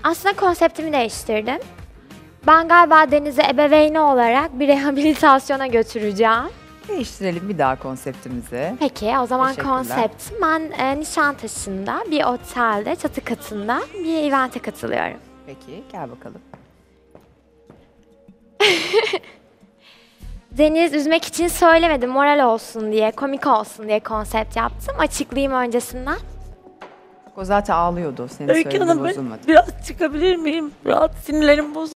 Aslında konseptimi değiştirdim. Ben galiba Deniz'i ebeveyni olarak bir rehabilitasyona götüreceğim. Değiştirelim bir daha konseptimizi. Peki o zaman Teşekkürler. konseptim ben Nişantaşı'nda bir otelde çatı katında bir evente katılıyorum. Peki gel bakalım. Deniz üzmek için söylemedim, moral olsun diye, komik olsun diye konsept yaptım. Açıklayayım öncesinden. O zaten ağlıyordu. Senin Öykü söylediğin Hanım, bozulmadı. ben biraz çıkabilir miyim? Rahat, sinirlerim bozuldu.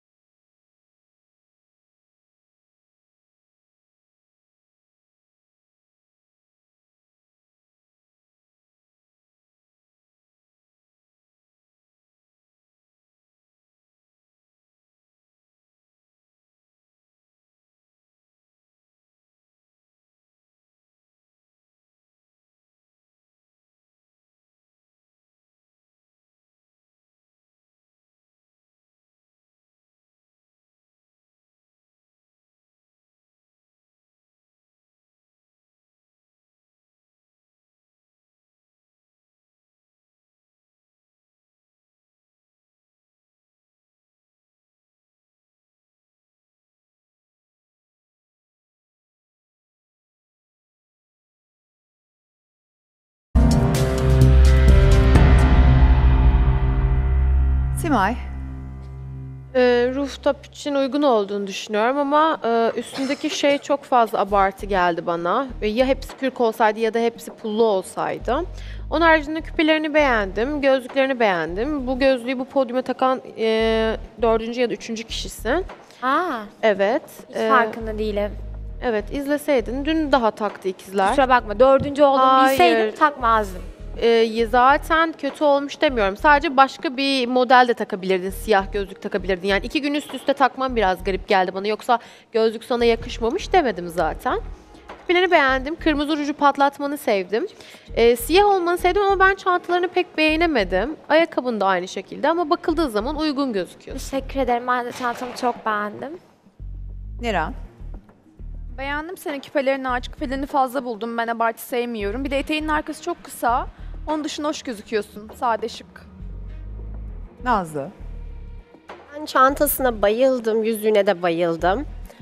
Simay. Rooftop için uygun olduğunu düşünüyorum ama üstündeki şey çok fazla abartı geldi bana. Ya hepsi kürk olsaydı ya da hepsi pullu olsaydı. Onun haricinde küpelerini beğendim, gözlüklerini beğendim. Bu gözlüğü bu podyuma takan 4. ya da 3. kişisin. Aa, Evet. hiç farkında değilim. Evet, izleseydin. Dün daha taktı ikizler. Kusura bakma, 4. olduğumu Hayır. bilseydim takmazdım. Zaten kötü olmuş demiyorum. Sadece başka bir model de takabilirdin. Siyah gözlük takabilirdin. Yani 2 gün üst üste takmam biraz garip geldi bana. Yoksa gözlük sana yakışmamış demedim zaten. Küpelerini beğendim. Kırmızı ruju patlatmanı sevdim. Siyah olmanı sevdim ama ben çantalarını pek beğenemedim. Ayakkabın da aynı şekilde ama bakıldığı zaman uygun gözüküyor. Teşekkür ederim. Ben de çantamı çok beğendim. Niran. Beğendim senin küpelerini, ağaç küpelerini fazla buldum. Ben abartı sevmiyorum. Bir de eteğinin arkası çok kısa. Onun dışında hoş gözüküyorsun. Sade şık. Nazlı. Ben çantasına bayıldım, yüzüğüne de bayıldım.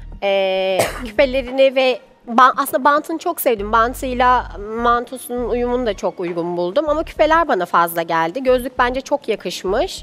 Küpelerini ve aslında bantını çok sevdim. Bantıyla mantosunun uyumunu da çok uygun buldum. Ama küpeler bana fazla geldi. Gözlük bence çok yakışmış.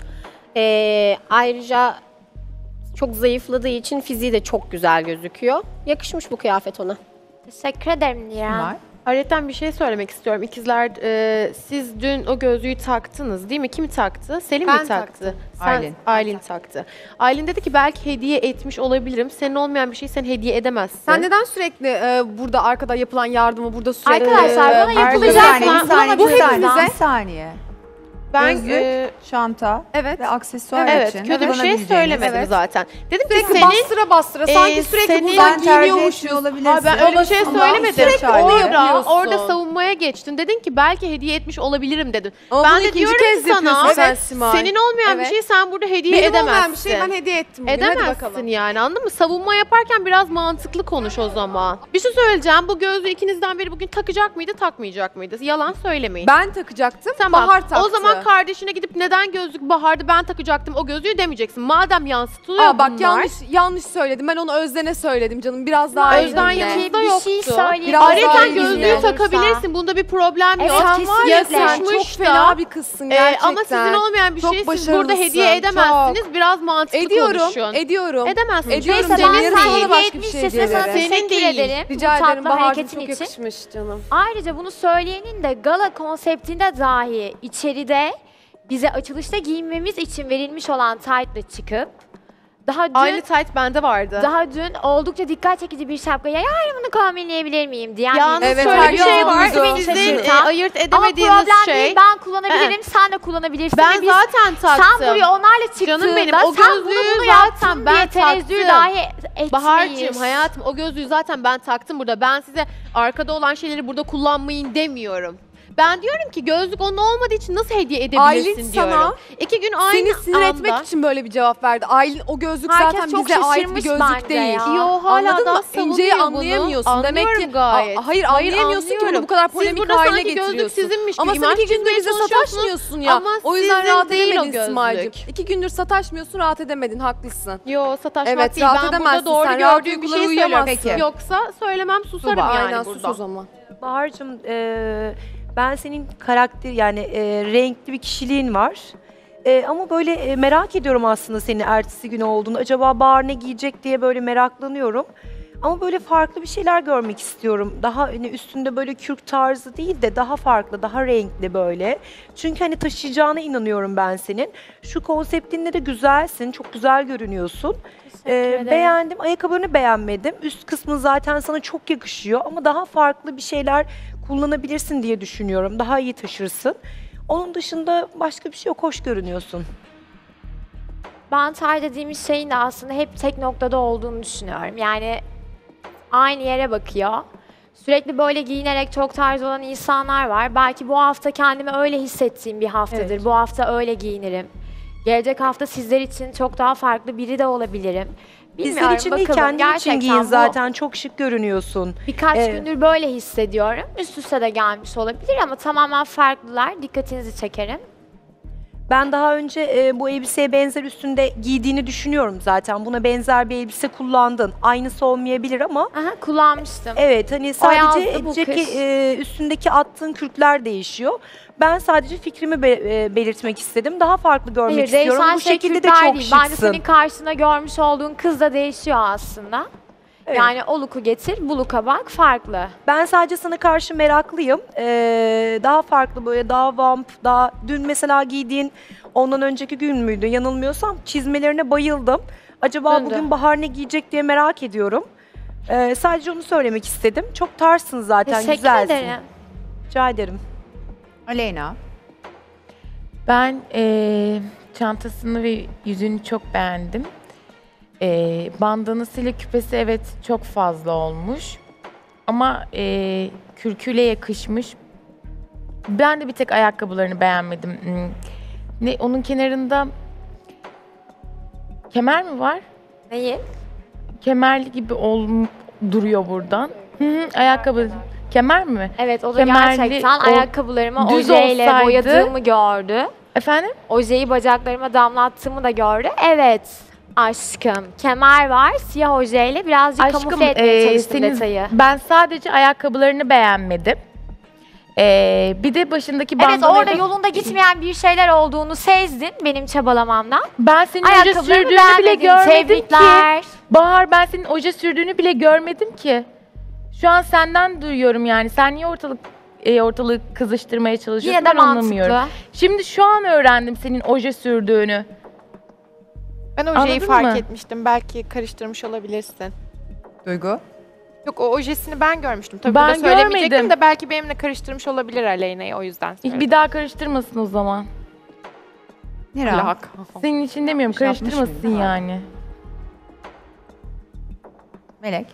Ayrıca çok zayıfladığı için fiziği de çok güzel gözüküyor. Yakışmış bu kıyafet ona. Teşekkür ederim Niran. Simay. Ayrıca bir şey söylemek istiyorum. İkizler, siz dün o gözlüğü taktınız değil mi? Kim taktı? Selim mi Ben taktı? taktım. Sen, Aylin taktı. Aylin dedi ki belki hediye etmiş olabilirim. Senin olmayan bir şeyi sen hediye edemezsin. Sen neden sürekli burada arkada yapılan yardımı burada sürekli... Arkadaşlar bana Bir yapılacak saniye, bir mı? saniye, Bu bir saniye, hepimize. bir saniye. Ben Gözlük, çanta Evet. ve aksesuar evet, için kötü bir şey kullanabileceğiniz- söylemedim Evet. zaten. Dedim ki Sürekli senin bastıra bastıra. Sanki sürekli senin- buradan Sen tercih giyiniyormuşuz. etmiyor olabilirsin. Aa, ben öyle bir şey Ama söylemedim. sürekli onu yapıyorsun. Orada savunmaya geçtin. Dedin ki belki hediye etmiş olabilirim dedin. Ama ben bunu de ikinci diyorum kez ki sana yapıyorsun sen Simay. senin olmayan bir Evet. şeyi sen burada hediye Benim edemezsin. olmayan bir şey ben hediye ettim bugün. Hadi Edemezsin bakalım. yani, anladın mı? Savunma yaparken biraz mantıklı konuş o zaman. Bir şey söyleyeceğim. Bu gözlüğü ikinizden biri bugün takacak mıydı, takmayacak mıydı? Yalan söylemeyin. Ben takacaktım. Tamam. Bahar taktı. O zaman kardeşine gidip neden gözlük Bahar'dı ben takacaktım o gözlüğü demeyeceksin. Madem yansıtılıyor Aa, bak bunlar. yanlış söyledim. Ben onu Özden'e söyledim canım. Biraz daha Özden iyi dinle. yanında bir yoktu. şey söyleyeyim. Biraz daha Ayrıca iyi gözlüğü dinle. takabilirsin. Bunda bir problem Evet, yok. Sen var ya, kesinlikle. sen çok Yakışmış da. fena bir kızsın gerçekten. Ama sizin olmayan bir Çok şeyi siz burada başarılısın, hediye edemezsiniz. çok. Biraz mantıklı konuşun. Ediyorum. Edemezsiniz. Ediyorum. Neyse Canım, ben yarın sana sana hediye başka bir etmişçesine şey sana diyelim. teşekkür Senin değil. ederim. Rica bu ederim tatlı Bahar'cığım, hareketin çok için. yakışmış canım. Ayrıca bunu söyleyenin de gala konseptinde dahi içeride bize açılışta giyinmemiz için verilmiş olan taytla çıkıp Aynı tight bende vardı. daha dün oldukça dikkat çekici bir şapkaya yarın bunu kombinleyebilir miyim diyen Yalnız Evet, şöyle bir herkes şey var. buydu. Sizin Şaşırtan. ayırt Ama edemediğiniz problem şey. değil, ben kullanabilirim, sen de kullanabilirsin. Ben Ve biz- zaten taktım. sen buraya onlarla çıktığında Canım benim, o sen gözlüğü bunu zaten yaptın ben diye tenezzül taktım. dahi etmeyiz. Bahar'cığım hayatım o gözlüğü zaten ben taktım burada. Ben size arkada olan şeyleri burada kullanmayın demiyorum. Ben diyorum ki gözlük onun olmadığı için nasıl hediye edebilirsin Aylin diyorum. sana 2 gün aynı Seni sinir anda. etmek için böyle bir cevap verdi. Aylin o gözlük Herkes zaten çok bize ait bir şaşırmış gözlük bence değil. ya. Yo hala Anladın daha mı? İnceyi savunuyor anlayamıyorsun. bunu. Demek ki Anlıyorum gayet. hayır anlayamıyorsun ki bunu anlıyorum. bu kadar Siz polemik burada haline sanki gözlük getiriyorsun. sizinmiş gibi Ama sen imaj 2 gündür çizmeye bize çalışıyorsunuz. sataşmıyorsun ya. Ama O yüzden sizin rahat değil o edemedin gözlük. Simacığım. 2 gündür sataşmıyorsun, rahat edemedin, haklısın. Yo sataşmak Evet, değil. rahat Ben burada edemezsin doğru sen, rahat gördüğüm bir duygulara şey söylüyorum. uyuyamazsın. Yoksa söylemem susarım Tuba, yani aynen burada. sus o zaman. Bahar'cığım ben senin karakter yani renkli bir kişiliğin var. Ama böyle merak ediyorum aslında senin ertesi günü olduğunu. Acaba Bahar ne giyecek diye böyle meraklanıyorum. Ama böyle farklı bir şeyler görmek istiyorum. Daha hani üstünde böyle kürk tarzı değil de daha farklı, daha renkli böyle. Çünkü hani taşıyacağına inanıyorum ben senin. Şu konseptinle de güzelsin, çok güzel görünüyorsun. ederim. Beğendim, ayakkabılarını beğenmedim. Üst kısmı zaten sana çok yakışıyor ama daha farklı bir şeyler kullanabilirsin diye düşünüyorum. Daha iyi taşırsın. Onun dışında başka bir şey yok, hoş görünüyorsun. Banter dediğimiz şeyin de aslında hep tek noktada olduğunu düşünüyorum. Yani aynı yere bakıyor. Sürekli böyle giyinerek çok tarz olan insanlar var. Belki bu hafta kendimi öyle hissettiğim bir haftadır. Evet. Bu hafta öyle giyinirim. Gelecek hafta sizler için çok daha farklı biri de olabilirim. Bizler Bilmiyorum, için değil, bakalım. kendin için Gerçekten giyin bu zaten. Çok şık görünüyorsun. Birkaç Evet. gündür böyle hissediyorum. Üst üste de gelmiş olabilir ama tamamen farklılar. Dikkatinizi çekerim. Ben daha önce bu elbiseye benzer üstünde giydiğini düşünüyorum zaten. Buna benzer bir elbise kullandın. Aynısı olmayabilir ama Aha, kullanmıştım. evet hani O yazdı, sadece bu ceket, kış. üstündeki attığın kürkler değişiyor. Ben sadece fikrimi belirtmek istedim. Daha farklı görmek Hayır, istiyorum. değişen Bu şey şekilde de Kürtler çok değil. Bence şıksın. senin karşında görmüş olduğun kız da değişiyor aslında. Evet. Yani o look'u getir, bu look'a bak, farklı. Ben sadece sana karşı meraklıyım. Daha farklı böyle daha vamp, daha dün mesela giydiğin ondan önceki gün müydü yanılmıyorsam çizmelerine bayıldım. Acaba Döndü. bugün Bahar ne giyecek diye merak ediyorum. Sadece onu söylemek istedim. Çok tarsın zaten, Teşekkür güzelsin. ederim. Rica ederim. Aleyna. Ben çantasını ve yüzünü çok beğendim. Bandanasıyla küpesi evet çok fazla olmuş. Ama kürküyle yakışmış. Ben de bir tek ayakkabılarını beğenmedim. Ne onun kenarında kemer mi var? Neyi? Kemerli gibi duruyor buradan. Hı hı, ayakkabı. Kemer mi? Evet, o da Kemerli, gerçekten o ayakkabılarımı düz ojeyle olsaydı- boyadığımı gördü. Efendim? Ojeyi bacaklarıma damlattığımı da gördü. Evet aşkım. Kemer var, siyah ojeyle birazcık Aşkım, kamufle etmeye çalıştım senin- detayı. Ben sadece ayakkabılarını beğenmedim. Bir de başındaki Evet, bandana... orada yolunda gitmeyen bir şeyler olduğunu sezdin benim çabalamamdan. Ben senin oje Ayakkabılarımı sürdüğünü bile beğenmedin, görmedim tebrikler. ki. Bahar, ben senin oje sürdüğünü bile görmedim ki. Şu an senden duyuyorum yani. Sen niye ortalığı kızıştırmaya çalışıyorsun? Yine de ben anlamıyorum. mantıklı. Şimdi şu an öğrendim senin oje sürdüğünü. Ben ojeyi Anladın fark mı? etmiştim. Belki karıştırmış olabilirsin. Duygu. Yok, o ojesini ben görmüştüm. Tabii Ben burada söylemeyecektim görmedim. de belki benimle karıştırmış olabilir Aleyna'yı, o yüzden söyledim. Bir daha karıştırmasın o zaman. Neren. Plak. Senin için demiyorum, Yapmış karıştırmasın mıyım? yani. Melek.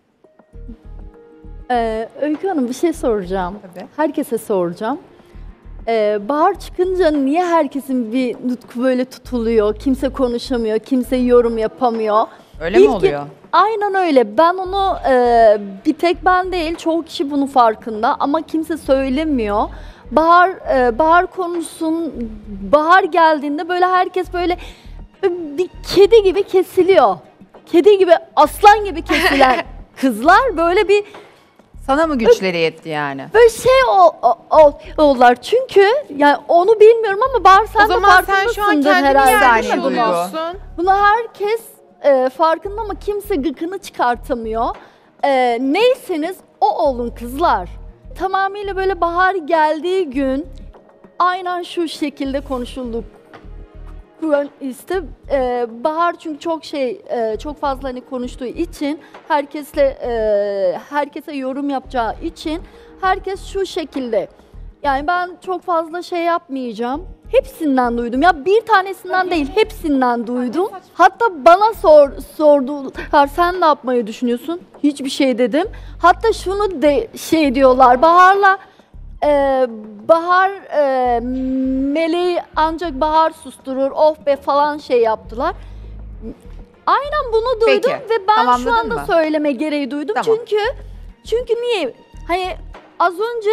Öykü Hanım, bir şey soracağım. Tabii. Herkese soracağım. Bahar çıkınca niye herkesin bir nutku böyle tutuluyor? Kimse konuşamıyor, kimse yorum yapamıyor. Öyle mi İlki- oluyor? Aynen öyle. Ben onu bir tek ben değil, çoğu kişi bunun farkında ama kimse söylemiyor. Bahar konuşsun, Bahar geldiğinde böyle herkes böyle bir kedi gibi kesiliyor. Kedi gibi, aslan gibi kesilen kızlar böyle bir Sana mı güçleri yetti yani? böyle şey oldular. Çünkü yani onu bilmiyorum ama Bahar sen O de zaman sen farkındasındır şu an kendini herhalde. yermiş Saniye, Duygu. oluyorsun. Buna herkes farkında ama kimse gıkını çıkartamıyor. Neyseniz o olun kızlar. Tamamıyla böyle Bahar geldiği gün aynen şu şekilde konuşulduk. Bahar çünkü çok fazla hani konuştuğu için herkese yorum yapacağı için herkes şu şekilde. Yani ben çok fazla şey yapmayacağım. Hepsinden duydum. Ya bir tanesinden değil, hepsinden duydum. Hatta bana sordular, sen ne yapmayı düşünüyorsun? Hiçbir şey dedim. Hatta şunu de diyorlar, Bahar'la Bahar Meleği ancak Bahar susturur, of be falan şey yaptılar. Aynen bunu duydum Peki, ve ben şu tamamladın anda mı? söyleme gereği duydum. Tamam. Çünkü niye? Hani az önce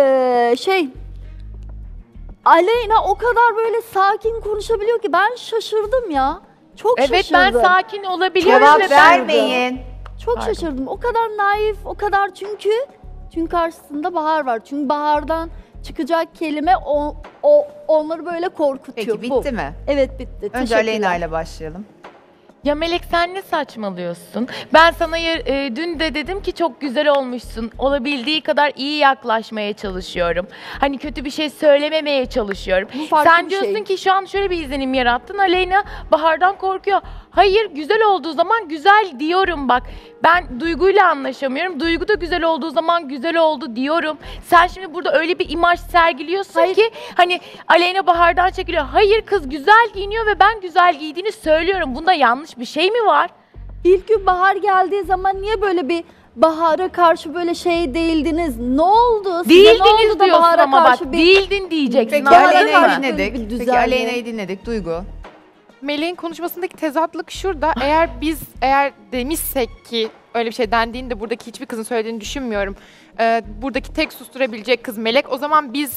Aleyna o kadar böyle sakin konuşabiliyor ki ben şaşırdım ya. Çok Evet şaşırdım. ben sakin olabiliyorum Cevap ve ben vermeyin. Çok Pardon. şaşırdım. O kadar naif, o kadar çünkü karşısında Bahar var. Çünkü Bahar'dan çıkacak kelime onları böyle korkutuyor. Peki Bu. bitti mi? Evet bitti. Önce Teşekkürler. Aleyna ile başlayalım. Ya Melek sen ne saçmalıyorsun? Ben sana dün de dedim ki çok güzel olmuşsun. Olabildiği kadar iyi yaklaşmaya çalışıyorum. Hani kötü bir şey söylememeye çalışıyorum. Bu farklı Sen bir diyorsun şey. ki şu an şöyle bir izlenim yarattın. Aleyna Bahar'dan korkuyor. Hayır güzel olduğu zaman güzel diyorum bak. Ben Duygu'yla anlaşamıyorum. Duygu da güzel olduğu zaman güzel oldu diyorum. Sen şimdi burada öyle bir imaj sergiliyorsun Hayır. ki hani Aleyna Bahar'dan çekiliyor. Hayır kız güzel giyiniyor ve ben güzel giydiğini söylüyorum. Bunda yanlış bir şey mi var? İlk gün Bahar geldiği zaman niye böyle bir Bahar'a karşı böyle şey değildiniz? Ne oldu? Size ne Değildiniz oldu da diyorsun Bahar'a ama bak karşı bir... değildin diyeceksin. Peki Bahar'a anladın Aleyna'yı mı? karşı böyle bir dinledik. Peki düzenli. Aleyna'yı dinledik. Duygu. Meleğin konuşmasındaki tezatlık şurada. Eğer demişsek ki öyle bir şey dendiğinde buradaki hiçbir kızın söylediğini düşünmüyorum. Buradaki tek susturabilecek kız Melek. O zaman biz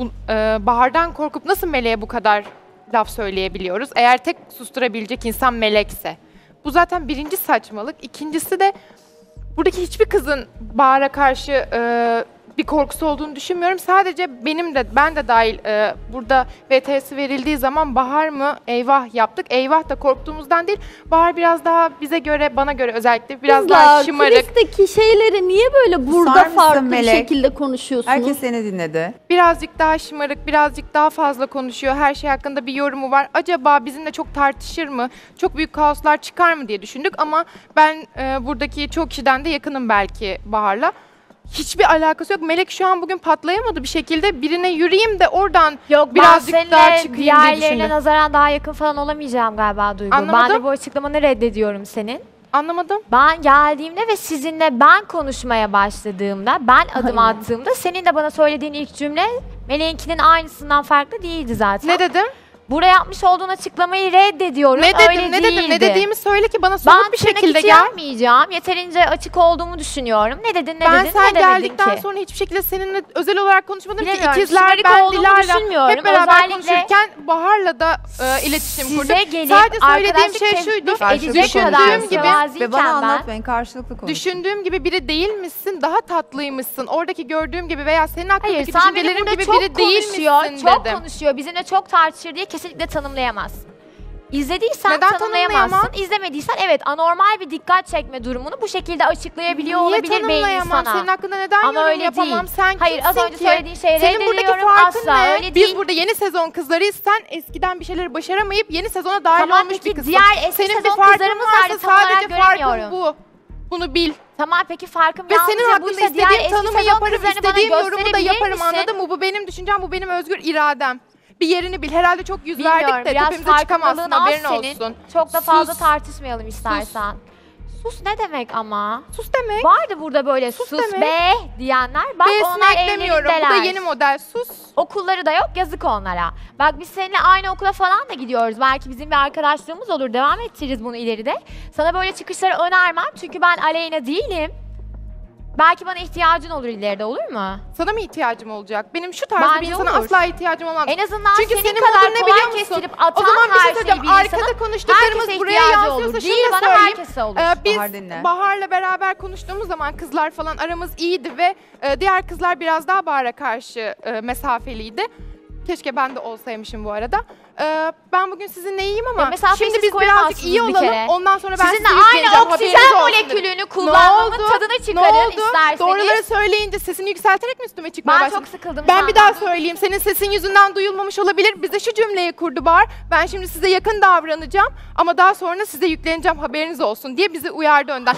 Bahar'dan korkup nasıl Melek'e bu kadar laf söyleyebiliyoruz? Eğer tek susturabilecek insan Melek'se. Bu zaten birinci saçmalık. İkincisi de buradaki hiçbir kızın Bahar'a karşı bir korkusu olduğunu düşünmüyorum. Sadece ben de dahil burada VTS'i verildiği zaman Bahar mı eyvah yaptık. Eyvah da korktuğumuzdan değil. Bahar biraz daha bana göre özellikle biraz daha Kızlar, şımarık. kulisteki şeyleri niye böyle burada Susar mısın farklı bir Melek? şekilde konuşuyorsunuz? Herkes seni dinledi. Birazcık daha şımarık, birazcık daha fazla konuşuyor. Her şey hakkında bir yorumu var. Acaba bizimle çok tartışır mı? Çok büyük kaoslar çıkar mı diye düşündük ama ben buradaki çok kişiden de yakınım belki Bahar'la. Hiçbir alakası yok. Melek şu an bugün patlayamadı bir şekilde. Birine yürüyeyim de oradan Yok birazcık ben daha seninle çıkayım diye diğerlerine düşündüm. nazaran daha yakın falan olamayacağım galiba Duygu. Ben Anlamadım. de bu açıklamanı reddediyorum senin. Anlamadım. Ben geldiğimde ve sizinle ben konuşmaya başladığımda, ben adım Aynen. attığımda senin de bana söylediğin ilk cümle Melek'inkinin aynısından farklı değildi zaten. Ne dedim? Buraya yapmış olduğun açıklamayı reddediyorum. Ne dedim? Öyle Ne dedim? Ne değildi. dediğimi söyle ki bana Ben somut bir şekilde içi gel. yapmayacağım. Yeterince açık olduğumu düşünüyorum. Ne dedin, ne Ben dedin, sen ne demedin geldikten ki? sonra hiçbir şekilde seninle özel olarak konuşmadım ki. Bilemiyorum, İkizler, şımarık ben, olduğumu Dilara düşünmüyorum. hep beraber Özellikle konuşurken Bahar'la da iletişim Size kurdum. gelip Sadece söylediğim arkadaşlık şey teklif şuydu. edecek Düşündüğüm kadar gibi mütevazıyken Ve bana ben anlatmayın. Karşılıklı konuşun. Düşündüğüm gibi biri değilmişsin, daha tatlıymışsın. Oradaki gördüğüm gibi veya senin Hayır, hakkındaki sen benim düşüncelerim burada gibi çok biri konuşuyor, değilmişsin çok dedim. konuşuyor, bizimle çok tartışır diye kesinlikle tanımlayamazsın. İzlediysen Neden tanımlayamazsın, tanımlayamam? izlemediysen evet anormal bir dikkat çekme durumunu bu şekilde açıklayabiliyor Niye olabilir beynin tanımlayamam? sana. Senin hakkında neden Ama yorum öyle yapamam? değil. Sen Hayır, az kimsin önce ki? söylediğin şeyi Senin buradaki reddediyorum, farkın asla ne? öyle Biz değil. burada yeni sezon kızlarıyız. Sen eskiden bir şeyleri başaramayıp yeni sezona dahil Tamam, olmuş peki bir kızsın. diğer eski Senin sezon bir farkın kızlarımız varsa vardı, tam olarak sadece farkın göremiyorum. bu. Bunu bil. Tamam peki farkım Ve senin yalnızca hakkında buysa diğer istediğim eski tanımı sezon yaparım, kızlarını bana istediğim yorumu da gösterebilir yaparım misin? anladın mı? Bu benim düşüncem, bu benim özgür iradem. Bir yerini bil. Herhalde çok yüz Bilmiyorum, verdik de biraz tepemize çıkamazsın, farkındalığın az haberin senin. olsun. Çok da fazla Sus. tartışmayalım istersen. Sus ne demek ama? Sus demek. Vardı burada böyle sus, demek. be diyenler. Bak B'sini onlar eklemiyorum. Bu da evlerindeler. yeni model. Sus. Okulları da yok, yazık onlara. Bak biz seninle aynı okula falan da gidiyoruz. Belki bizim bir arkadaşlığımız olur. Devam ettiririz bunu ileride. Sana böyle çıkışları önermem. Çünkü ben Aleyna değilim. Belki bana ihtiyacın olur ileride, olur mu? Sana mı ihtiyacım olacak? Benim şu tarzda bir Bence insana olur. asla ihtiyacım olmaz. En azından Çünkü senin senin kadar modun ne kolay biliyor musun? kestirip O atan zaman bir şey her şeyi söyleyeceğim. bir insana Arkada konuştuklarımız herkese buraya ihtiyacı yansıyorsa olur. şunu Değil da bana, söyleyeyim. herkese olur. Biz Bahar dinle. Bahar'la beraber konuştuğumuz zaman kızlar falan aramız iyiydi ve diğer kızlar biraz daha Bahar'a karşı mesafeliydi. Keşke ben de olsaymışım bu arada. Ben bugün sizinle iyiyim ama mesafesiz şimdi biz birazcık koyamazsınız iyi bir olalım. kere. Ondan sonra ben Sizinle sizi aynı yükleyeceğim. oksijen Haberiniz olsun. molekülünü kullanmamın tadını çıkarın Ne oldu? isterseniz. Doğruları söyleyince sesini yükselterek mi üstüme çıkmaya Ben başladın? çok sıkıldım. Ben şu bir daha andan. söyleyeyim. Senin sesin yüzünden duyulmamış olabilir. Bize şu cümleyi kurdu Bahar. Ben şimdi size yakın davranacağım ama daha sonra size yükleneceğim, haberiniz olsun diye bizi uyardı önden.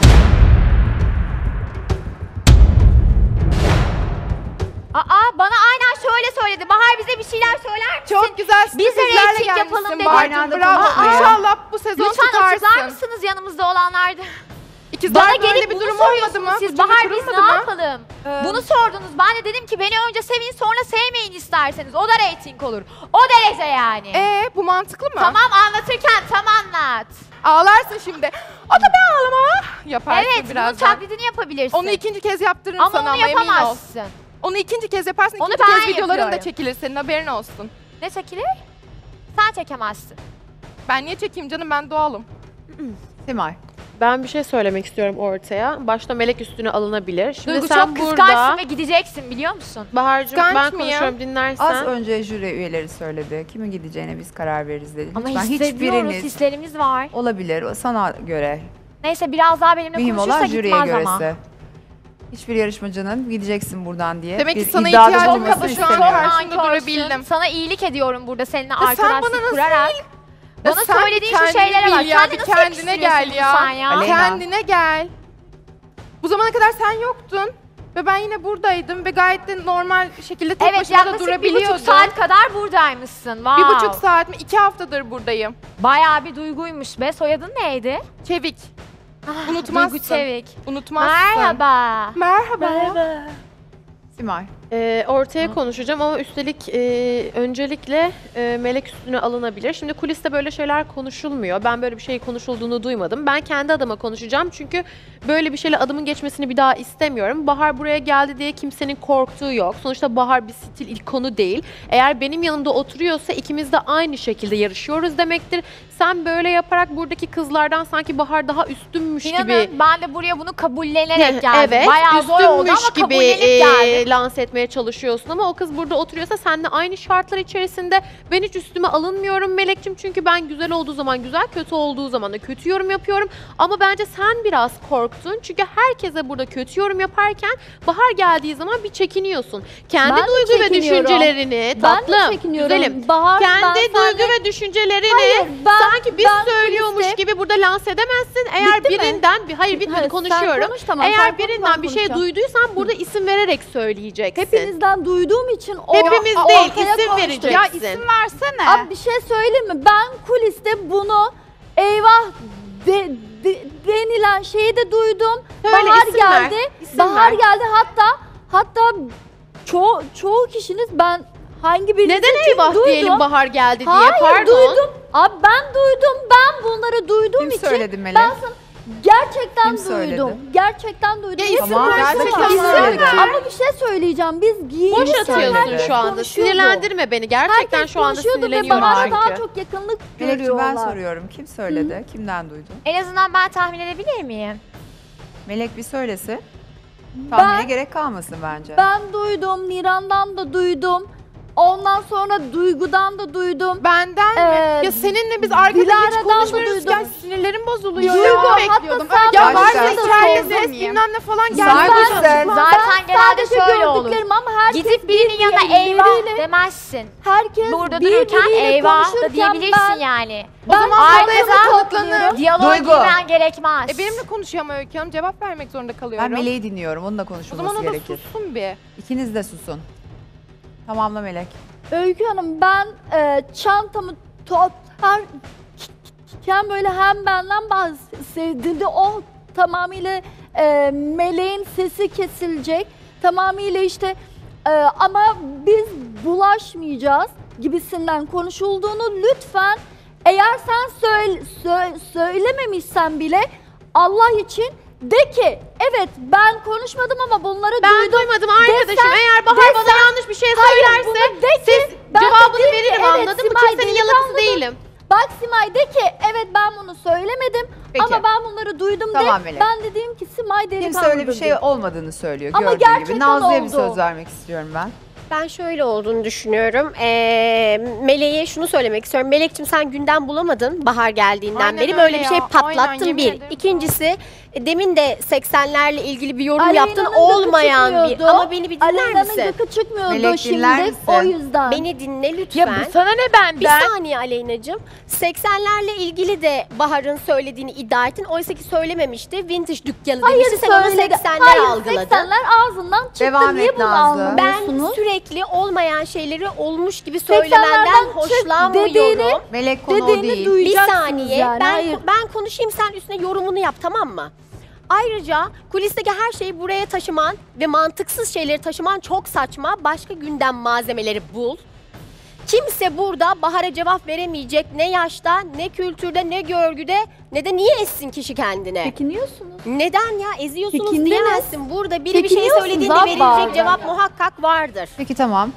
Bana aynen şöyle söyledi. Bahar bize bir şeyler söyler misin? Çok güzel Biz de sürprizlerle reyting yapalım gelmişsin dedi. Bahar'cığım. Aynı anda Bravo. konuşmayın. İnşallah bu sezon Lütfen açıklar tutarsın. mısınız yanımızda olanlarda? İkizlerde Bana böyle gelip bir bunu durum olmadı mı? soruyorsunuz siz. Bu cümle Bahar biz kurulmadı ne mı? yapalım? Bunu sordunuz. Ben de dedim ki beni önce sevin sonra sevmeyin isterseniz. O da reyting olur. O derece yani. Bu mantıklı mı? Tamam anlatırken tam anlat. Ağlarsın şimdi. O da ben ağlama. Yaparsın Evet bunun birazdan. taklidini yapabilirsin. Onu ikinci kez yaptırırım ama sana onu ama emin ol. yapamazsın. Onu ikinci kez yaparsın. Onu İkinci ben kez videoların da yapıyorum. çekilir senin haberin olsun. Ne çekilir? Sen çekemezsin. Ben niye çekeyim canım, ben doğalım. Simay. Ben bir şey söylemek istiyorum ortaya. Başta Melek üstüne alınabilir. Şimdi Duygu sen çok burada... kıskançsın ve gideceksin biliyor musun? Bahar'cığım Kıskanç ben mıyım? konuşuyorum dinlersen. Az önce jüri üyeleri söyledi. Kimin gideceğine biz karar veririz dedi. Ama Lütfen hissediyoruz, hiçbiriniz hislerimiz var. olabilir. O sana göre. Neyse biraz daha benimle Mühim konuşursa olan jüriye gitmez ama. göresi. Hiçbir yarışmacının gideceksin buradan diye Demek ki bir sana iddiada ihtiyacım bulunmasını yok. Şu an istemiyorum. karşında durabildim. Sana iyilik ediyorum burada seninle sen bana arkadaşlık nasıl kurarak. Bana sen söylediğin şu kendini şeylere bak. bil ya, Kendini bir nasıl kendine gel ya. Sen ya? Aleyna. Kendine gel. Bu zamana kadar sen yoktun. Ve ben yine buradaydım ve gayet de normal şekilde tek Evet başıma da yaklaşık 1,5 durabiliyordum. saat kadar buradaymışsın. Wow. 1,5 saat mi? 2 haftadır buradayım. Bayağı bir duyguymuş be. Soyadın neydi? Çevik. Ah, Unutmazsın. Duygu Çevik. Unutmazsın. Merhaba. Merhaba. Simay. Ortaya konuşacağım ama üstelik öncelikle Melek üstüne alınabilir. Şimdi kuliste böyle şeyler konuşulmuyor. Ben böyle bir şey konuşulduğunu duymadım. Ben kendi adıma konuşacağım çünkü böyle bir şeyle adımın geçmesini bir daha istemiyorum. Bahar buraya geldi diye kimsenin korktuğu yok. Sonuçta Bahar bir stil ikonu değil. Eğer benim yanımda oturuyorsa ikimiz de aynı şekilde yarışıyoruz demektir. Sen böyle yaparak buradaki kızlardan sanki Bahar daha üstünmüş İnanın gibi... ben de buraya bunu kabullenerek geldim. Evet, Bayağı zor oldu ama üstünmüş gibi kabullenip geldim. lanse etmeye çalışıyorsun ama o kız burada oturuyorsa seninle aynı şartlar içerisinde ben hiç üstüme alınmıyorum Melek'cim çünkü ben güzel olduğu zaman güzel, kötü olduğu zaman da kötü yorum yapıyorum ama bence sen biraz korktun çünkü herkese burada kötü yorum yaparken Bahar geldiği zaman bir çekiniyorsun. Kendi Ben de duygu ve çekiniyorum. düşüncelerini Ben de tatlım, çekiniyorum. güzelim. Bahar, Kendi ben duygu seninle- ve düşüncelerini Hayır, sanki biz ben söylüyormuş kuliste- gibi burada lanse edemezsin. Eğer Bitti mi? birinden hayır bitmedi Sen konuşuyorum. konuş, tamam, Eğer sen konuş, birinden ben bir şey konuşacağım. duyduysan burada isim vererek söyleyeceksin. Hepinizden duyduğum için Hepimiz o değil, ortaya isim konuştum. vereceksin. Ya isim versene. Abi bir şey söyleyeyim mi? Ben kuliste bunu eyvah denilen şeyi de duydum. Söyle, Bahar isim ver, geldi. isim Bahar ver. geldi hatta çoğu kişiniz ben hangi birinizi Neden eyvah duydum. diyelim Bahar geldi diye? Hayır Pardon. duydum. Abi ben duydum. Ben bunları duyduğum Kim için söyledi Melek? ben sana gerçekten Kim söyledi? duydum. Gerçekten duydum. Ya isim Tamam, versene. gerçekten Kim söyledi. Ama bir şey söyleyeceğim. Biz Boş giyinirken atıyorsun herkes şu anda. konuşuyordu. Sinirlendirme beni. Gerçekten Herkes şu anda konuşuyordu ve sinirleniyorum bana çünkü. daha çok yakınlık Melekciğim görüyorlar. ben soruyorum. Kim söyledi? Kimden duydun? En azından ben tahmin edebilir miyim? Melek bir söylesin. Tahmine gerek kalmasın bence. Ben duydum, Niran'dan da duydum. Ondan sonra Duygu'dan da duydum. Benden mi? Ya seninle biz arkada hiç Dilara'dan da konuşmuyoruz. Ya duydum. sinirlerim bozuluyor. Duygu, Ya. hatta bekliyordum. sen Ya Ben varsa de hikaye sordum ses miyim? bilmem ne falan Sen gelmez. misin? Zaten genelde sadece şöyle olur. gördüklerim ama herkes Gidip birinin yanına eyvah demezsin. herkes Burada dururken birbiriyle eyvah da konuşurken diyebilirsin ben, yani. O zaman Ayrıca burada kanıtlanır. diyalog Duygu. girmen gerekmez. Benimle konuşuyor ama Öykü Hanım, cevap vermek zorunda kalıyorum. Ben Melek'i dinliyorum. Onunla O zaman konuşulması o da gerekir. sussun bir. İkiniz de susun. Tamamla Melek. Öykü Hanım ben çantamı tutarken böyle hem benden bahsedildi. O tamamıyla Meleğin sesi kesilecek. Tamamıyla işte ama biz bulaşmayacağız gibisinden konuşulduğunu lütfen eğer sen söylememişsen bile Allah için de ki evet ben konuşmadım ama bunları Ben duydum. duymadım arkadaşım. Desen- Eğer Bahar bana desen- yanlış bir şey Hayır, söylerse bunu de ki, siz ben de cevabını diyeyim ki, veririm evet, anladın mı? Simay Kimsenin yalatısı delikanlı. değilim. Bak Simay de ki evet ben bunu söylemedim Peki. ama ben bunları duydum Tamam de. Melek. Ben de diyeyim ki Simay delikanlıdır. Kimse öyle bir şey de. olmadığını söylüyor. Ama Gördüğün gibi. gerçekten Nazlı'ya bir oldu. söz vermek istiyorum ben. Ben şöyle olduğunu düşünüyorum. Meleğe şunu söylemek istiyorum. Melek'cim sen gündem bulamadın Bahar geldiğinden Aynen beri. öyle Böyle bir şey ya. patlattın Aynen, yemin bir. ederim. İkincisi demin de 80'lerle ilgili bir yorum Aleyna'nın yaptın. gıkı olmayan bir. çıkmıyordu. Ama beni bir dinler Aleyna'nın misin? gıkı çıkmıyordu Melek, dinler şimdi misin? o yüzden. Beni dinle Ya lütfen. bu sana ne benden? Bir saniye Aleyna'cığım. 80'lerle ilgili de Bahar'ın söylediğini iddia ettin. Oysa ki söylememişti. Vintage dükkanı demişti. Sen onu söyledi. 80'ler Hayır, algıladın. 80'ler ağzından çıktı. Devam Niye et bunu Nazlı. Ben anlamıyorsunuz? sürekli olmayan şeyleri olmuş gibi 80'lerden söylemenden çık hoşlanmıyorum. dediğini- Melek konu o Dediğini değil. Bir duyacaksınız saniye yani. ben Hayır. ben konuşayım sen üstüne yorumunu yap tamam mı? Ayrıca kulisteki her şeyi buraya taşıman ve mantıksız şeyleri taşıman çok saçma. Başka gündem malzemeleri bul. Kimse burada Bahar'a cevap veremeyecek. Ne yaşta, ne kültürde, ne görgüde, ne de niye ezsin kişi kendine. Çekiniyorsunuz. Neden ya? Eziyorsunuz Çekiniyoruz. diyemezsin. Burada biri bir şey Çekiniyorsunuz söylediğinde abla. verilecek cevap muhakkak vardır. Peki tamam.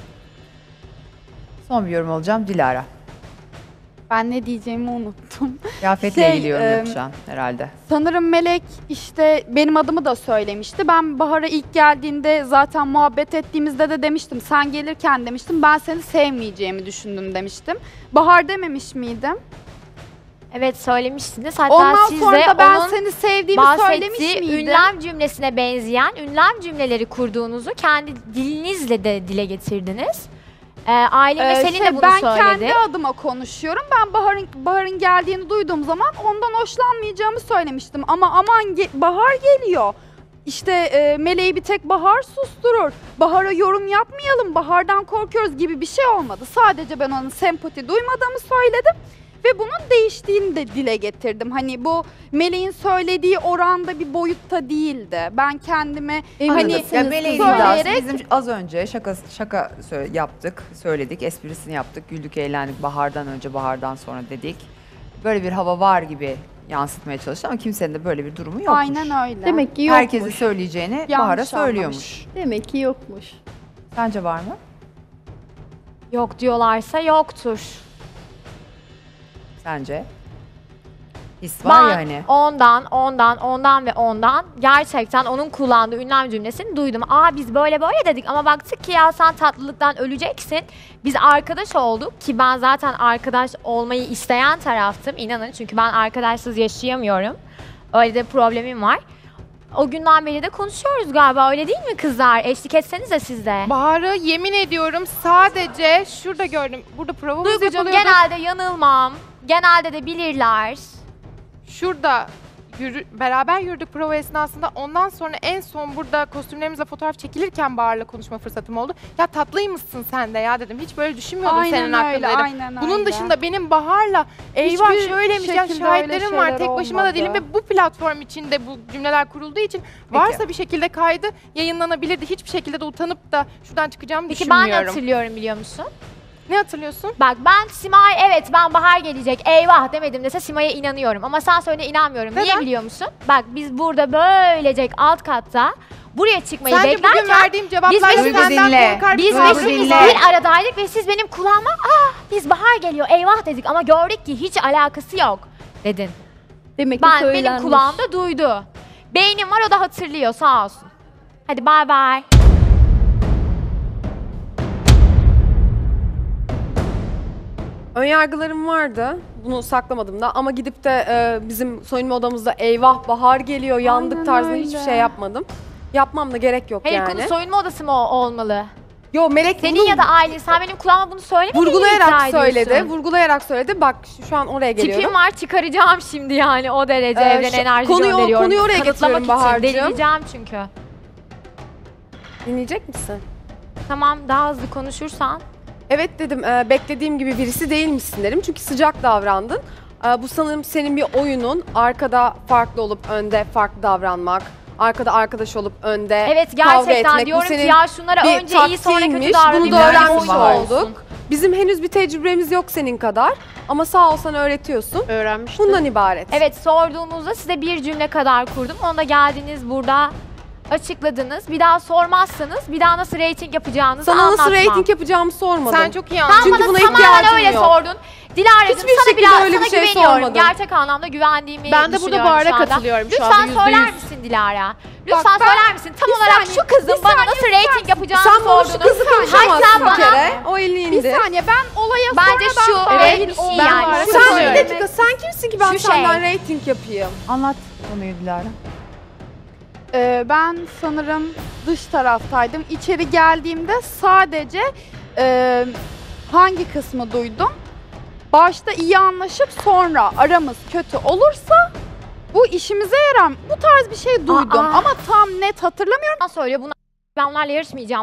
Son bir yorum alacağım. Dilara. Ben ne diyeceğimi unuttum. Kıyafetle ilgili yorum yapacaksın herhalde. Sanırım Melek işte benim adımı da söylemişti. Ben Bahar'a ilk geldiğinde zaten muhabbet ettiğimizde de demiştim. Sen gelirken demiştim ben seni sevmeyeceğimi düşündüm demiştim. Bahar dememiş miydim? Evet söylemiştiniz. Hatta Ondan siz sonra de da ben onun seni sevdiğimi söylemiş bahsettiği miydim? ünlem cümlesine benzeyen ünlem cümleleri kurduğunuzu kendi dilinizle de dile getirdiniz. Aylin ve Selin de bunu ben söyledi. kendi adıma konuşuyorum. Ben Bahar'ın geldiğini duyduğum zaman ondan hoşlanmayacağımı söylemiştim. Ama aman Bahar geliyor. İşte Meleği bir tek Bahar susturur. Bahar'a yorum yapmayalım, Bahar'dan korkuyoruz gibi bir şey olmadı. Sadece ben onun sempati duymadığımı söyledim. Ve bunun değiştiğini de dile getirdim. Hani bu Meleğin söylediği oranda bir boyutta değildi. Ben kendime hani Ya Meleğin söyleyerek iddiası, bizim az önce şaka yaptık, söyledik, esprisini yaptık, güldük, eğlendik. Bahar'dan önce, Bahar'dan sonra dedik. Böyle bir hava var gibi yansıtmaya çalıştı ama kimsenin de böyle bir durumu yokmuş. aynen öyle. Demek ki yokmuş. Herkesin söyleyeceğini Yanlış Bahar'a söylüyormuş. Demek ki yokmuş. Sence var mı? Yok diyorlarsa yoktur. Sence? His var ya hani. ondan ve ondan gerçekten onun kullandığı ünlem cümlesini duydum. Biz böyle dedik ama baktık ki ya sen tatlılıktan öleceksin. Biz arkadaş olduk ki ben zaten arkadaş olmayı isteyen taraftım inanın. Çünkü ben arkadaşsız yaşayamıyorum. Öyle de problemim var. O günden beri de konuşuyoruz galiba öyle değil mi kızlar? Eşlik etsenize siz de. Bahar'ı yemin ediyorum sadece şurada gördüm. Burada provamız Duygucuğum yapılıyordu. genelde yanılmam. Genelde de bilirler. Şurada beraber yürüdük prova esnasında. Ondan sonra en son burada kostümlerimizle fotoğraf çekilirken Bahar'la konuşma fırsatım oldu. Ya tatlıymışsın sen de ya dedim. Hiç böyle düşünmüyordum senin hakkında dedim. Aynen Bunun öyle. dışında benim Bahar'la eyvah Hiçbir şöyleymiş ya şekilde şahitlerim öyle var. şeyler Tek başıma da değilim olmadı. ve bu platform içinde bu cümleler kurulduğu için varsa bir şekilde kaydı yayınlanabilirdi. Hiçbir şekilde de utanıp da şuradan çıkacağımı Peki ben düşünmüyorum. de hatırlıyorum biliyor musun? Ne hatırlıyorsun? Bak ben Simay ben Bahar gelecek eyvah demedim dese Simay'a inanıyorum ama sen söyle inanmıyorum. Niye Neden? biliyor musun? Bak biz burada böylecek alt katta buraya çıkmayı Sence bugün beklerken verdiğim cevaplar beşimiz senden korkar biz bir beşimiz bir aradaydık ve siz benim kulağıma biz Bahar geliyor eyvah dedik ama gördük ki hiç alakası yok dedin. Demek ki Benim söylenmiş. kulağımda duydu. Beynim var o da hatırlıyor sağ olsun. Hadi bay bay. Önyargılarım vardı. Bunu saklamadım da ama gidip de bizim soyunma odamızda eyvah Bahar geliyor yandık Aynen tarzında öyle. hiçbir şey yapmadım. Yapmam da gerek yok Hayır yani. konu soyunma odası mı olmalı? Yo Melek Senin bunu ya da Aylin sen benim kulağıma bunu söylemedin mi iddia vurgulayarak ediyorsun? söyledi. Vurgulayarak söyledi. Bak şu an oraya geliyorum. Tipim var çıkaracağım şimdi yani o derece evren enerji konuyu gönderiyorum. oraya Kanıtlamak getiriyorum için Bahar'cığım. delireceğim çünkü. Dinleyecek misin? Tamam daha hızlı konuşursan. Evet dedim beklediğim gibi birisi değilmişsin derim. Çünkü sıcak davrandın. Bu sanırım senin bir oyunun. Arkada farklı olup önde farklı davranmak. Arkada arkadaş olup önde Evet kavga gerçekten etmek. Bu diyorum ki senin ya şunlara bir önce iyi sonra kötü taktiğinmiş. davranayım. Bunu da Dinler öğrenmiş misin Bahar? olduk. Bizim henüz bir tecrübemiz yok senin kadar. Ama sağ olsan öğretiyorsun. Öğrenmiştim. Bundan ibaret. Evet sorduğumuzda size bir cümle kadar kurdum. Onda geldiniz burada açıkladınız. Bir daha sormazsanız bir daha nasıl reyting yapacağınızı Sana anlatmam. nasıl reyting yapacağımı sormadım. Sen çok iyi Sen anladın. Çünkü bana buna tamamen ihtiyacım öyle yok. sordun. Dilara'cığım Hiçbir sana şekilde biraz öyle sana bir şey güveniyorum. sormadım. Gerçek anlamda güvendiğimi Ben de burada düşünüyorum Bahar'a şu anda. katılıyorum şu Lütfen anda, söyler %100. misin Dilara? Lütfen ben- söyler misin? Tam Bir olarak saniye, şu kızın bir bana saniye, nasıl reyting yapacağını Sen bunu şu sordunuz. kızı konuşamazsın Hatta bir bana- kere. O elini Bir indir. saniye ben olaya Bence şu sonradan evet, dahil bir şey oldum. yani. Bahar'a Şu Sen katılıyorum. bir dakika sen kimsin ki ben Şu senden şey. reyting yapayım? Anlat konuyu Dilara. Ben sanırım dış taraftaydım. İçeri geldiğimde sadece hangi kısmı duydum? Başta iyi anlaşıp sonra aramız kötü olursa bu işimize yarar. Bu tarz bir şey duydum Aa. ama tam net hatırlamıyorum. Bunlar söylüyor. Ben onlarla yarışmayacağım.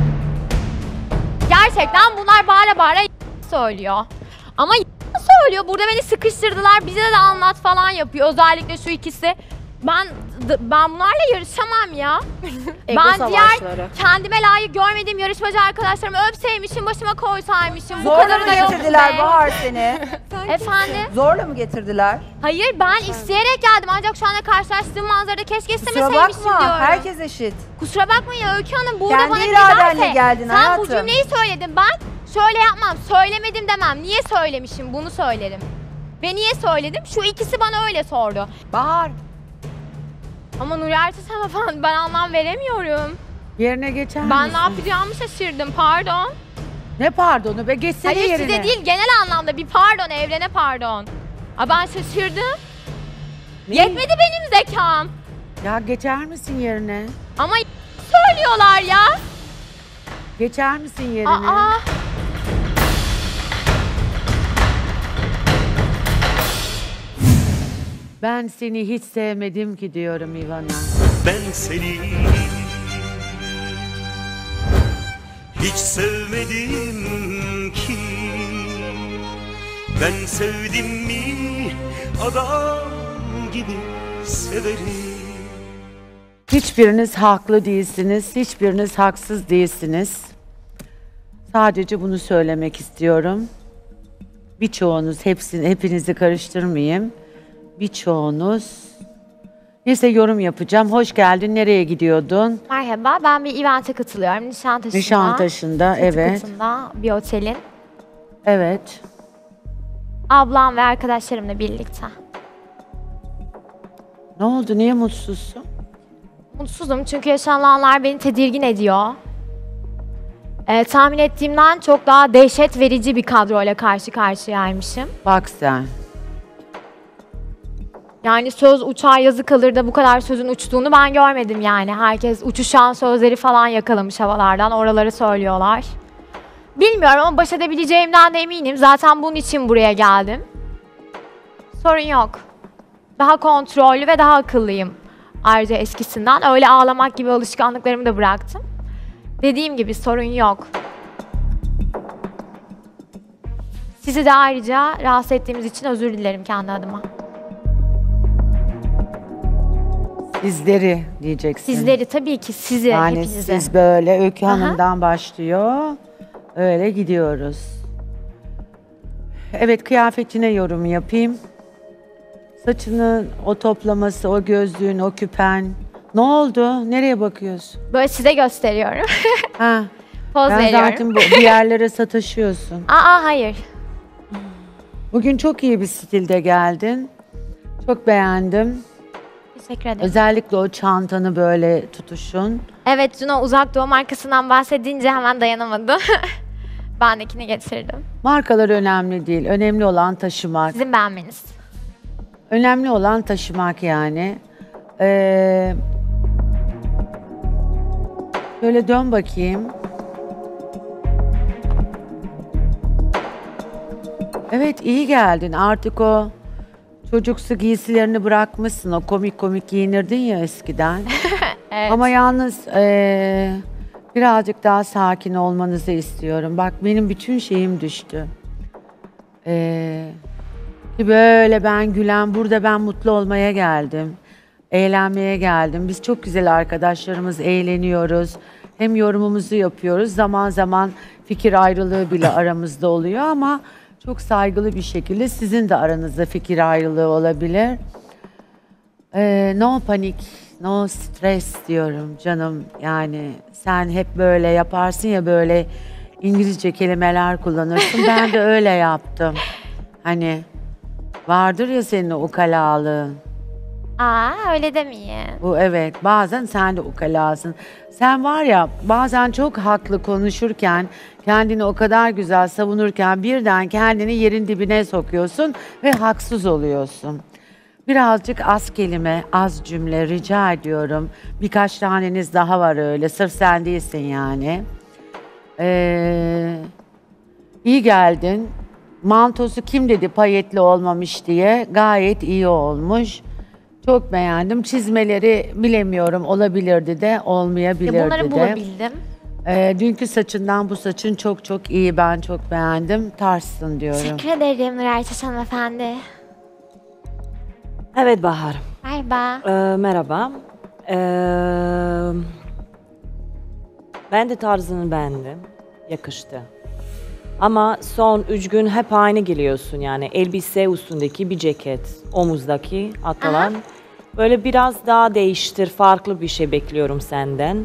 Gerçekten bunlar bağıra söylüyor. Ama söylüyor. Burada beni sıkıştırdılar. Bize de anlat falan yapıyor. Özellikle şu ikisi. Ben bunlarla yarışamam ya. Ego Ben diğer savaşları. kendime layık görmediğim yarışmacı arkadaşlarımı öpseymişim, başıma koysaymışım. Bu Zorla kadarı mı da yok getirdiler be. Bahar seni? Efendim? Zorla mı getirdiler? Hayır, ben isteyerek geldim ancak şu anda karşılaştığım manzarada keşke Kusura istemeseymişim bakma, diyorum. herkes eşit. Kusura bakmayın Öykü Hanım, burada Kendi bana biri iradenle derse, geldin sen hayatım. bu cümleyi söyledin, ben şöyle yapmam, söylemedim demem. Niye söylemişim, bunu söylerim. Ve niye söyledim? Şu ikisi bana öyle sordu. Bahar, Ama Nuri Ertes hanımefendi, ben anlam veremiyorum. Yerine geçer Ben misin? ne yapacağımı şaşırdım, pardon. Ne pardonu be? Geçsene Hayır yerine. size değil, genel anlamda bir pardon, evrene pardon. Aa, ben şaşırdım. Yetmedi benim zekam. Ya geçer misin yerine? Ama söylüyorlar ya. Geçer misin yerine? Aa. Ben seni hiç sevmedim ki diyorum Ivana. Ben seni hiç sevmedim ki. Ben sevdim mi adam gibi severim. Hiçbiriniz haklı değilsiniz, hiçbiriniz haksız değilsiniz. Sadece bunu söylemek istiyorum. Birçoğunuz, hepinizi karıştırmayayım. Birçoğunuz. Neyse yorum yapacağım. Hoş geldin. Nereye gidiyordun? Merhaba, ben bir event'e katılıyorum. Nişantaşı'nda. Nişantaşı'nda, evet. Katında bir otelin. Evet. Ablam ve arkadaşlarımla birlikte. Ne oldu? Niye mutsuzsun? Mutsuzum çünkü yaşananlar beni tedirgin ediyor. Tahmin ettiğimden çok daha dehşet verici bir kadroyla karşı karşıyaymışım. Bak sen. Yani söz uçar yazı kalır da bu kadar sözün uçtuğunu ben görmedim yani. Herkes uçuşan sözleri falan yakalamış havalardan, oraları söylüyorlar. Bilmiyorum ama baş edebileceğimden de eminim. Zaten bunun için buraya geldim. Sorun yok. Daha kontrollü ve daha akıllıyım. Ayrıca eskisinden. Öyle ağlamak gibi alışkanlıklarımı da bıraktım. Dediğim gibi sorun yok. Sizi de ayrıca rahatsız ettiğimiz için özür dilerim kendi adıma. Sizleri diyeceksin. Sizleri tabii ki sizi, yani hepinizi. siz böyle Öykü Aha. Hanım'dan başlıyor. Öyle gidiyoruz. Evet, kıyafetine yorum yapayım. Saçının o toplaması, o gözlüğün, o küpen. Ne oldu? Nereye bakıyorsun? Böyle size gösteriyorum. Ha. Poz Ben veriyorum. zaten bir yerlere sataşıyorsun. Aa hayır. Bugün çok iyi bir stilde geldin. Çok beğendim. Teşekkür ederim. Özellikle o çantanı böyle tutuşun. Evet, Juno Uzak Doğu markasından bahsedince hemen dayanamadım. Bendekini getirdim. Markalar önemli değil. Önemli olan taşımak. Sizin beğenmeniz. Önemli olan taşımak yani. Şöyle dön bakayım. Evet, iyi geldin. Artık o çocuksu giysilerini bırakmışsın. O komik komik giyinirdin ya eskiden. Evet. Ama yalnız birazcık daha sakin olmanızı istiyorum. Bak benim bütün şeyim düştü. Ki böyle ben gülen, burada ben mutlu olmaya geldim. Eğlenmeye geldim. Biz çok güzel arkadaşlarımız, eğleniyoruz. Hem yorumumuzu yapıyoruz. Zaman zaman fikir ayrılığı bile aramızda oluyor ama çok saygılı bir şekilde sizin de aranızda fikir ayrılığı olabilir. No panik, no stres diyorum canım. Yani sen hep böyle yaparsın ya, böyle İngilizce kelimeler kullanırsın. Ben de öyle yaptım. Hani vardır ya senin o ukalalığın. Aa öyle demeyin. Bu evet, bazen sen de ukalasın. Sen var ya, bazen çok haklı konuşurken, kendini o kadar güzel savunurken birden kendini yerin dibine sokuyorsun ve haksız oluyorsun. Birazcık az kelime, az cümle rica ediyorum. Birkaç taneniz daha var öyle, sırf sen değilsin yani. İyi geldin. Mantosu kim dedi payetli olmamış diye, gayet iyi olmuş. Çok beğendim. Çizmeleri bilemiyorum, olabilirdi de olmayabilirdi de. Bunları bulabildim. Dünkü saçından bu saçın çok çok iyi, ben çok beğendim. Tarsın diyorum. Teşekkür ederim Nur Erçeş hanımefendi. Evet Bahar. Merhaba. Merhaba. Ben de tarzını beğendim. Yakıştı. Ama son 3 gün hep aynı geliyorsun yani. Elbise üstündeki bir ceket, omuzdaki atılan. Böyle biraz daha değiştir, farklı bir şey bekliyorum senden.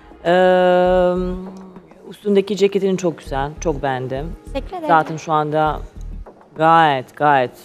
Üstündeki ceketin çok güzel, çok beğendim. Teşekkür ederim. Zaten şu anda gayet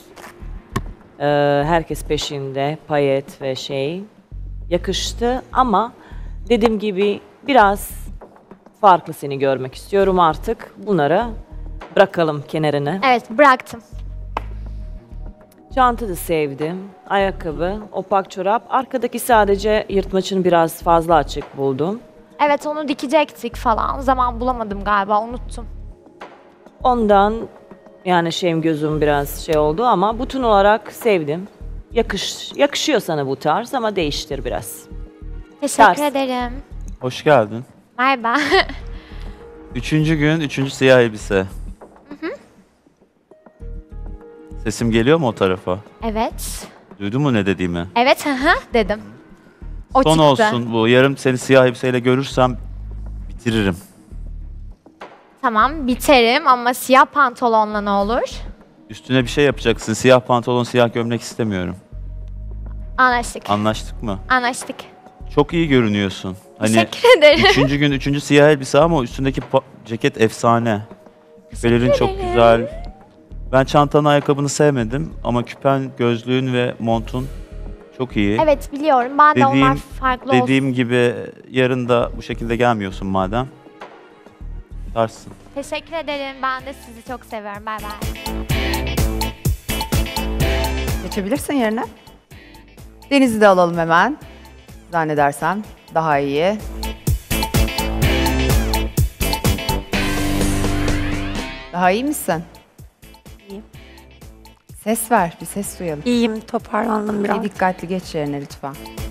herkes peşinde, payet ve şey yakıştı ama dediğim gibi biraz farklı seni görmek istiyorum artık. Bunları bırakalım kenarına. Evet, bıraktım. Çanta da sevdim. Ayakkabı, opak çorap. Arkadaki sadece yırtmaçını biraz fazla açık buldum. Evet, onu dikecektik falan. Zaman bulamadım galiba, unuttum. Ondan yani gözüm biraz şey oldu ama bütün olarak sevdim. Yakışıyor sana bu tarz ama değiştir biraz. Teşekkür Ters. ederim. Hoş geldin. Merhaba. 3. gün, 3. siyah elbise. Sesim geliyor mu o tarafa? Evet. Duydun mu ne dediğimi? Evet, dedim. O Son çıktı. olsun bu. Yarın seni siyah elbiseyle görürsem bitiririm. Tamam, biterim ama siyah pantolonla ne olur? Üstüne bir şey yapacaksın. Siyah pantolon, siyah gömlek istemiyorum. Anlaştık. Anlaştık mı? Anlaştık. Çok iyi görünüyorsun. Teşekkür ederim. 3. gün, 3. siyah elbise ama üstündeki ceket efsane. Küpelerin çok ederim. güzel. Ben çantanı, ayakkabını sevmedim ama küpen, gözlüğün ve montun çok iyi. Evet, biliyorum. Ben de onlar farklı olsun. Dediğim gibi yarın da bu şekilde gelmiyorsun madem. Tutarsın. Teşekkür ederim. Ben de sizi çok seviyorum. Bay bay. Geçebilirsin yerine. Deniz'i de alalım hemen. Zannedersem daha iyi. Daha iyi misin? İyiyim. Ses ver, bir ses duyalım. İyiyim, toparlandım biraz. Bir dikkatli geç yerine lütfen.